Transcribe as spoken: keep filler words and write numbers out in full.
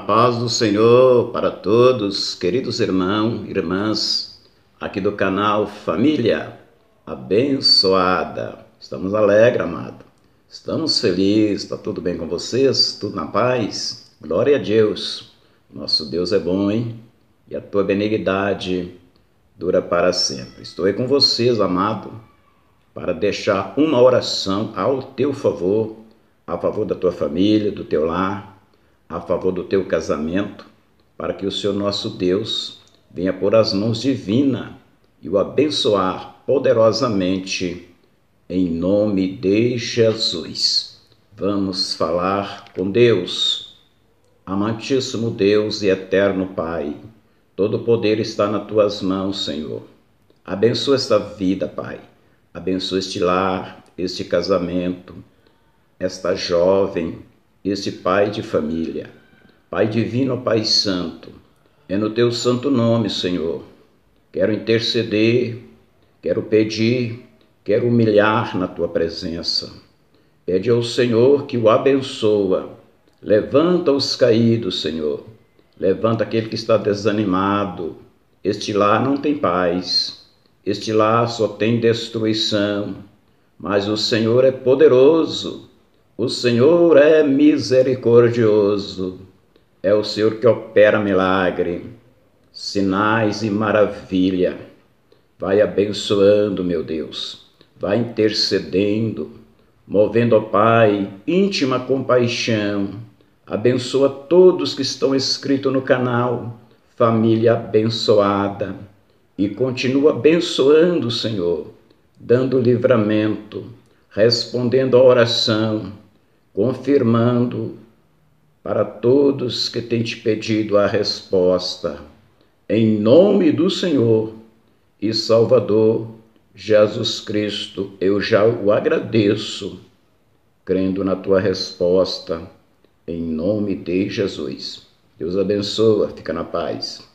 paz do Senhor para todos, queridos irmãos e irmãs, aqui do canal Família Abençoada. Estamos alegres, amado. Estamos felizes, está tudo bem com vocês? Tudo na paz? Glória a Deus. Nosso Deus é bom, hein? E a tua benignidade dura para sempre. Estou aí com vocês, amado, para deixar uma oração ao teu favor, a favor da tua família, do teu lar, a favor do teu casamento, para que o Senhor nosso Deus venha pôr as mãos divinas e o abençoar poderosamente em nome de Jesus. Vamos falar com Deus. Amantíssimo Deus e eterno Pai, todo o poder está nas tuas mãos, Senhor. Abençoa esta vida, Pai. Abençoa este lar, este casamento, esta jovem, este pai de família. Pai divino, Pai santo, é no teu santo nome, Senhor. Quero interceder, quero pedir, quero humilhar na tua presença. Pede ao Senhor que o abençoa. Levanta os caídos, Senhor. Levanta aquele que está desanimado. Este lar não tem paz. Este lar só tem destruição. Mas o Senhor é poderoso. O Senhor é misericordioso. É o Senhor que opera milagre, sinais e maravilha. Vai abençoando, meu Deus. Vai intercedendo, movendo, ó Pai, íntima compaixão. Abençoa todos que estão inscritos no canal Família Abençoada. E continua abençoando, Senhor, dando livramento, respondendo a oração, confirmando para todos que têm te pedido a resposta. Em nome do Senhor e Salvador Jesus Cristo, eu já o agradeço, crendo na tua resposta, em nome de Jesus. Deus abençoa, fica na paz.